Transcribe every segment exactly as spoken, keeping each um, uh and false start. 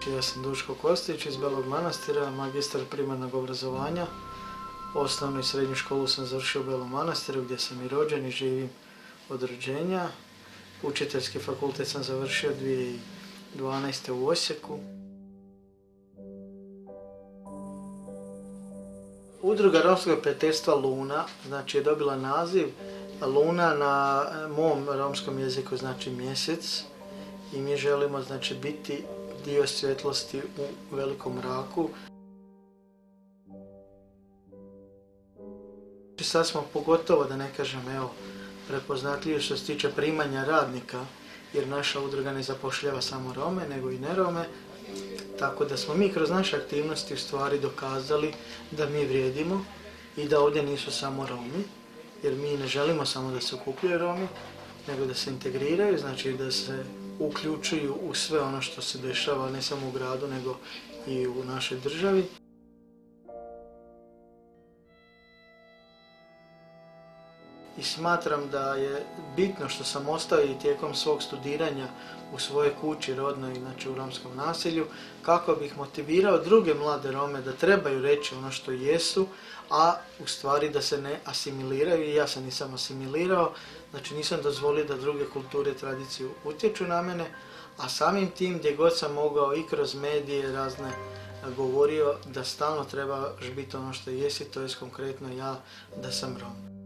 Znači, ja sam Duško Kostić iz Belog Manastira, magistar primarnog obrazovanja. Osnovnu i srednju školu sam završio u Belom Manastiru gdje sam i rođen i živim od rođenja. Učiteljski fakultet sam završio dvije tisuće dvanaeste. u Osijeku. Udruga romskog prijateljstva Luna znači, je dobila naziv Luna na mom romskom jeziku znači mjesec i mi želimo znači, biti dio svjetlosti u velikom mraku. Sad smo pogotovo, da ne kažem, evo, prepoznatljivi što se tiče primanja radnika, jer naša udruga ne zapošljava samo Rome, nego i nerome. Tako da smo mi kroz naše aktivnosti u stvari dokazali da mi vrijedimo i da ovdje nisu samo Romi, jer mi ne želimo samo da se okupljaju Romi, nego da se integriraju, znači da se uključuju u sve ono što se dešava, ne samo u gradu, nego i u našoj državi. I smatram da je bitno što sam ostao i tijekom svog studiranja u svojoj kući rodnoj, znači u romskom naselju, kako bih motivirao druge mlade Rome da trebaju reći ono što jesu, a u stvari da se ne asimiliraju. I ja se nisam asimilirao, znači nisam dozvolio da druge kulture i tradiciju utječu na mene, a samim tim gdje god sam mogao i kroz medije razne govorio da stalno trebaš biti ono što jesi, to je konkretno ja da sam Rom.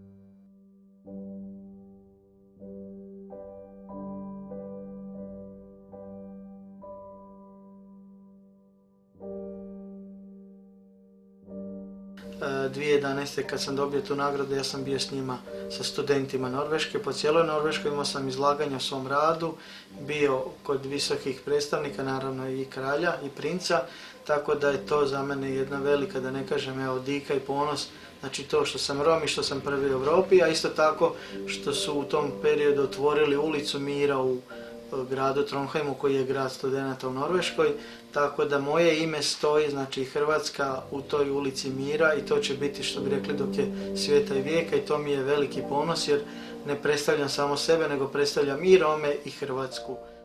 dvije tisuće jedanaeste. kad sam dobio tu nagradu, ja sam bio s njima, sa studentima Norveške. Po cijeloj Norveškoj imao sam izlaganja o svom radu, bio kod visokih predstavnika, naravno i kralja i princa, tako da je to za mene jedna velika, da ne kažem, evo, dika i ponos. Znači to što sam Rom i što sam prvi u Europi, a isto tako što su u tom periodu otvorili ulicu mira u gradu Trondheimu, koji je grad studenata u Norveškoj, tako da moje ime stoji, znači Hrvatska u toj ulici mira i to će biti, što bi rekli, dok je svijeta i vijeka, i to mi je veliki ponos jer ne predstavljam samo sebe, nego predstavljam i Rome i Hrvatsku.